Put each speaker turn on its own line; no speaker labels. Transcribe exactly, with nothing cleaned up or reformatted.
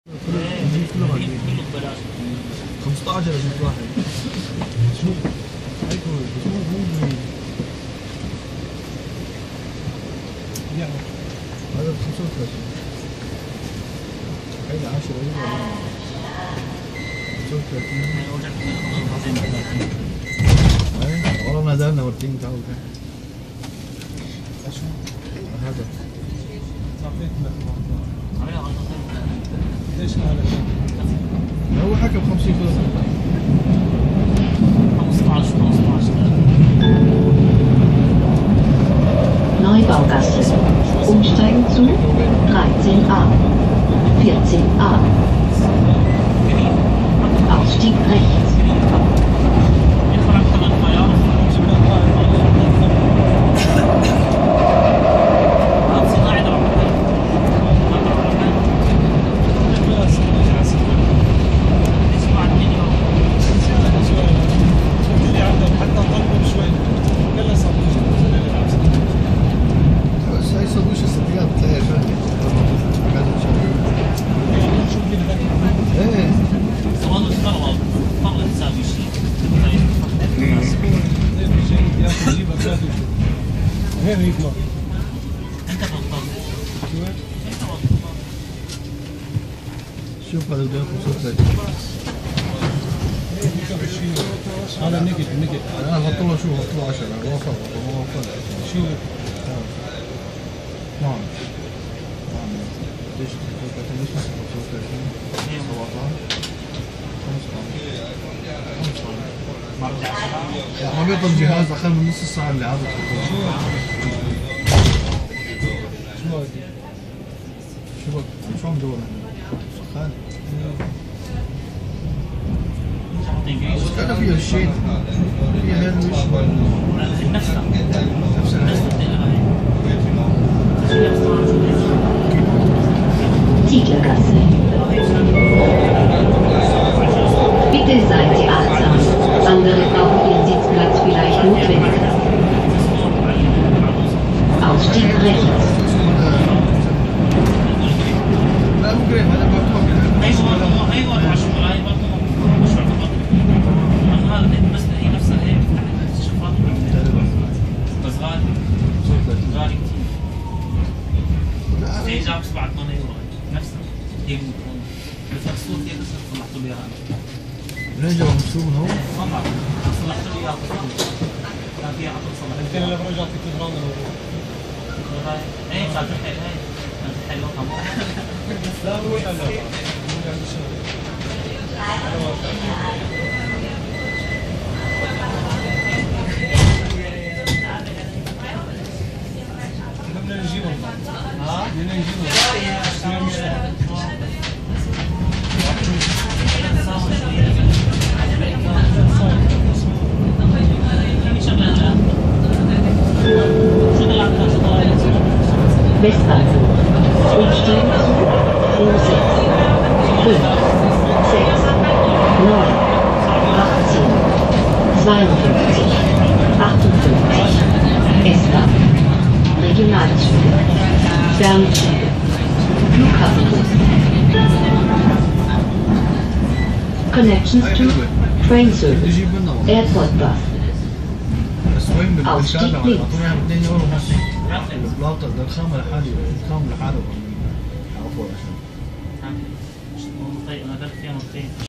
كله غاليين. خمسطعش ولا جبت واحد؟ شو؟ هيك هو بس مو مو جميل. يعني هذا ب خمسة وثلاثين. هيدا عشرة ولا خمسة وثلاثين. اي والله ما زالنا مرتين تعال شو؟ هذا صافيت ليش هذا؟ هو حكى ب خمسين كيلو
خمسطعش خمسطعش Neubaugasse. Umsteigen zu dreizehn a, vierzehn a. Ausstieg rechts.
غير يطلع
انت بطل انت بطل
شوف هذا بده خمسة وثلاثين هذا نقد نقد انا احط له شو احط له عشرة وفر وفر شو نعم نعم ليش ليش خمسة وثلاثين سبعطعش ما بيضل جهاز اقل من نص الساعه اللي عادت شو شو هذا؟ شو شو عم دور سخان بس كان فيها الشيء فيها هذا مش
نفسها
نفسها
Zieglergasse. Bitte seien Sie achtsam. Andere brauchen Ihren Sitzplatz vielleicht notwendig. Ausstieg rechts. ايوه ايوه العشرة هاي برضه مش فقط هذا بس هي نفسها هي شوفها بس غالي غالي كثير هي جاب سبعة ثمانية يورو نفسها هي بس الصوت هي بس صلحتوا لي اياها
منين جابوا مكسور من هون؟
والله صلحتوا لي اياها كان فيها عطل صلح
يمكن لو رجعت في الغرام
هاي ايه كانت حلوه هاي كانت حلوه
لا مو حلوه بدنا نجيبهم ها؟ بدنا نجيبهم
Westbahnhof. Umsteigen zu vier sechs, fünf, sechs, neun, achtzehn, zweiundfünfzig, achtundfünfzig. S-Bahn. Regionalzüge. Fernzüge. Flughafenbus. Connections to train service. Airport bus. Ausstieg links.
البلاطة ده الخامة لحالي الخامة لحاله عفوا عشان
طيب انا درت فيها مرتين